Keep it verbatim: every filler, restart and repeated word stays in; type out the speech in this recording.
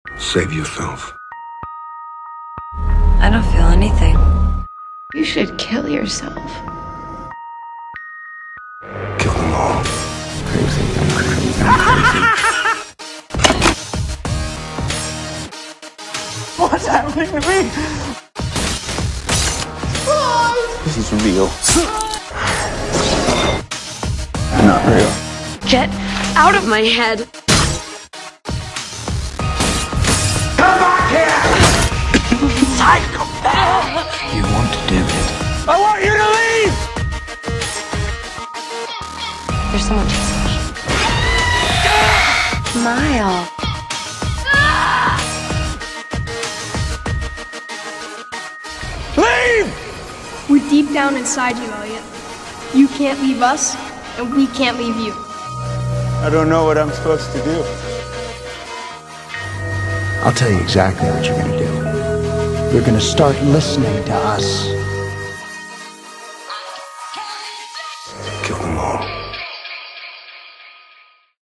Save yourself. I don't feel anything. You should kill yourself. Kill them all. Crazy, I'm crazy, I'm crazy. What's happening to me? This is real. Not real. Get out of my head. Come back here! Psychopath! You want to do it. I want you to leave! There's someone chasing me. Smile. Leave! We're deep down inside you, Elliot. You can't leave us, and we can't leave you. I don't know what I'm supposed to do. I'll tell you exactly what you're gonna do. You're gonna start listening to us. Kill them all.